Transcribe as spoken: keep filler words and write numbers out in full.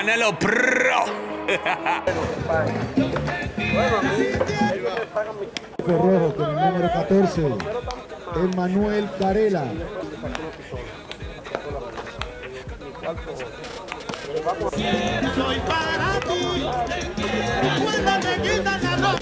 Canelo Pro. Rojo con el número catorce, Emmanuel Carela. Soy para ti cuando te quitan la ropa.